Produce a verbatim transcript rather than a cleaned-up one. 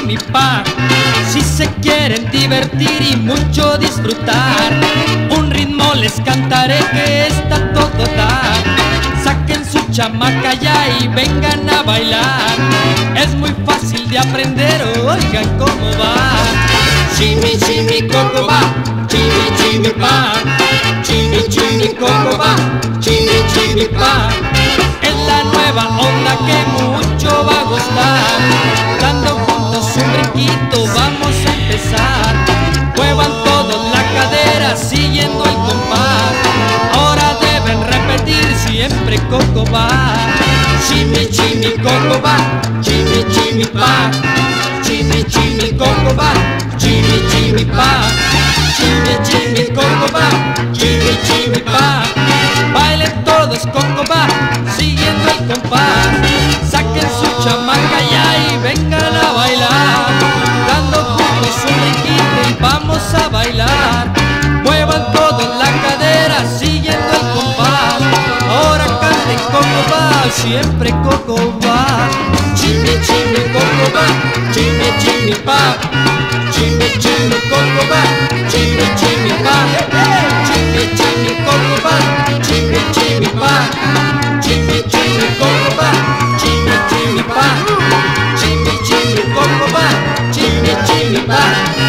chimi, pa. Si se quieren divertir y mucho disfrutar, un ritmo les cantaré que está todo dar. Saquen su chamaca ya y vengan a bailar. Es muy fácil de aprender, oigan cómo va. Chimi, chimi, coco va, chimi, chimi, pa. Chimi, chimi, coco va, chimi, chimi, pa. Es la nueva onda que mucho va a gustar. Dando juntos un brinquito vamos a empezar. Muevan todos la cadera siguiendo el compás. Ahora deben repetir siempre coco va. Chimi, chimi, coco va, chimi, chimi, pa. Chimi, chimi, coco va, chimi, chimi, pa. Chimi, chimi, coco va, chimi, chimi, pa. Bailen todos coco va, siguiendo el compás. Saquen su chamaca ya y vengan a bailar. Dando juntos un brinquito y vamos a bailar. Muevan todos la cadera siguiendo el compás. Ahora canten coco va, siempre coco va. Chimi, chimi, coco va, chimi, chimi, pa. Chimi, chimi, coco va, chimi, chimi, pa. Chimi, chimi, coco va, chimi, chimi, pa. Chimi, chimi, coco va, chimi, chimi, pa. Chimi, chimi, coco va, chimi, chimi, pa.